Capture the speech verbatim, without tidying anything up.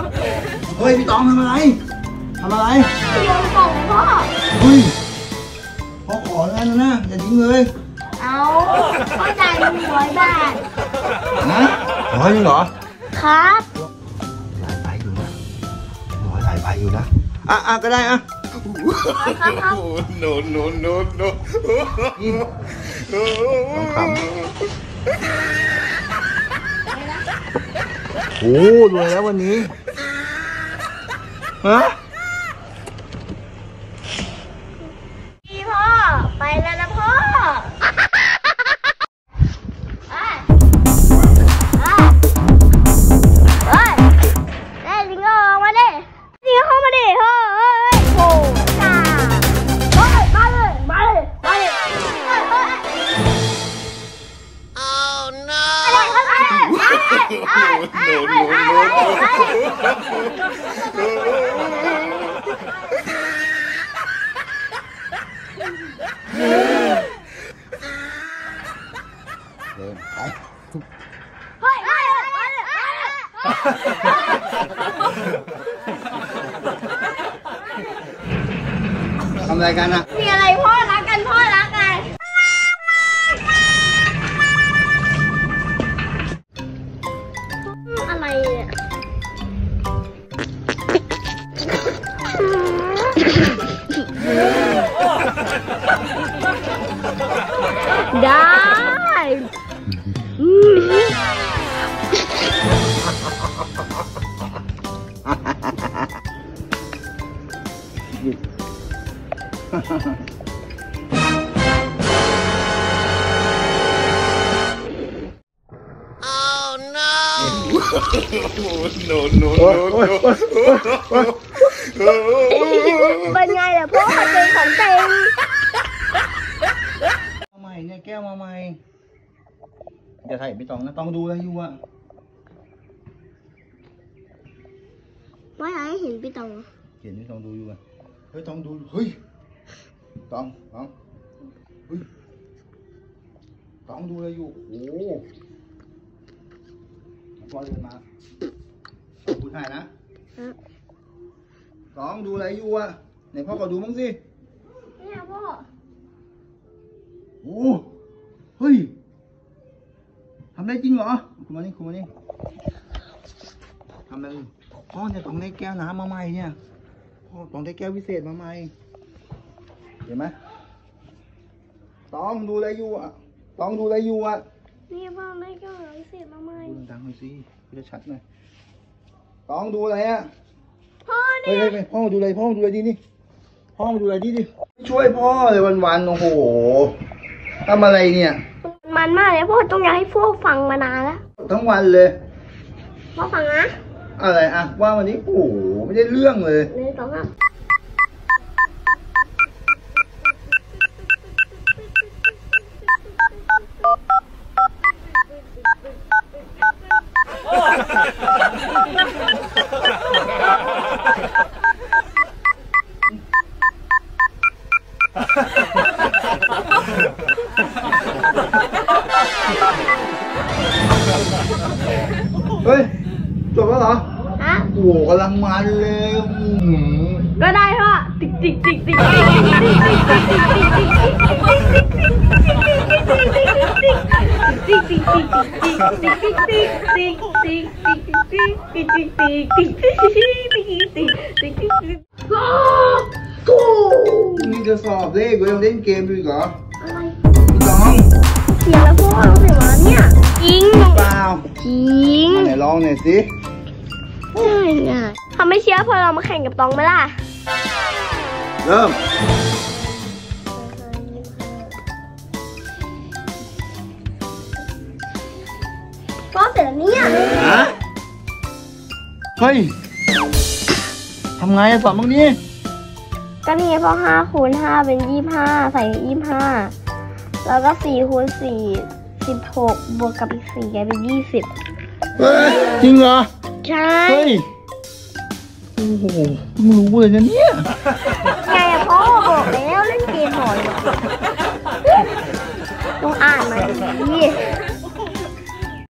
เฮ้ยพี่ตองทำอะไรทำอะไรโยนกล่องพ่อเฮ้ยพ่อขอแล้วนะอย่าทิ้งเลยเอาพ่อจ่ายหนึ่งร้อยบาทนะร้อยจริงเหรอครับหลายใบอยู่นะร้อยหลายใบอยู่นะอ่ะอ่ะก็ได้อ่ะโนโนโนโนต้องขำโอ้รวยแล้ววันนี้ฮะพี่พ่อไปแล้วนะพ่อทำอะไรกันอะมีอะไรพ่อรักกันพ่อรักกันอะไรเนี่ยได้เป็นไงล่ะพ่อเป็นของเต็งมาใหม่เนี่ยแก้วมาใหม่อย่าถ่ายไม่ต้องนะต้องดูอะไรอยู่อะไม่ให้เห็นพี่ตองเห็นพี่ต้องดูอยู่อะเฮ้ยต้องดูเฮ้ยต้องต้องเฮ้ยต้องดูอะไรอยู่โอ้พ่อเดินมาพูดถ่ายนะต้องดูอะไรอยู่อะไหนพ่อก็ดูมั้งสิเนี่ยพ่อโอ้เฮ้ยทำได้จริงเหรอคุณมานี่คุณมานี่ทำได้พ่อเนี่ยต้องได้แก้วน้ำมาใหม่เนี่ยพ่อต้องได้แก้วพิเศษมาใหม่เห็นไหมต้องดูอะไรอยู่อะต้องดูอะไรอยู่อะนี่พ่อได้แก้วน้ำพิเศษมาใหม่ดูดังหน่อยสิพี่จะชัดหน่อยต้องดูอะไรอะพ่อเนี่ยเฮ้ยพ่อดูอะไรพ่อดูอะไรดีนี่พ่อดูอะไรดีดิช่วยพ่อเลยวันๆโอ้โหทำอะไรเนี่ยมันมากเลยพ่อต้องอยากให้พวกฟังมานานแล้วทั้งวันเลยพ่อฟังนะอะไรอะว่าวันนี้โอ้โหไม่ได้เรื่องเลยหนึ่งสองสามเฮ้ยจบแล้วเหรอฮะโอ้โหกำลังมันเลยก็ได้พ่อติ๊กติ๊กติ๊กติ๊กติ๊กติ๊กติ๊กติ๊กติ๊กติ๊กติ๊กนี่จะสอบเลขกูยังเล่นเกมอยู่อีกเหรออะไรพี่น้องเขียนแล้วพ่อเราเสียมาเนี่ยจริงเปล่าจริงไหนลองหน่อยสิง่ายง่ายทำไม่เชื่อพอเรามาแข่งกับตองไหมล่ะเริ่มก็เสร็จแล้วเนี่ยฮะเฮ้ยทำไงสอนบ้างดิก็นี่พอห้าคูณห้าเป็นยี่สิบห้าใส่ยี่สิบห้าแล้วก็สี่คูณสี่สิบหกบวกกับอีกสี่กลายเป็นยี่สิบเฮ้ยจริงเหรอใช่เฮ้ยโอ้โหมึงรู้เลยนะเนี่ยไงพ่อบอกแล้วเล่นเกมหน่อยต้องอ่านมาดี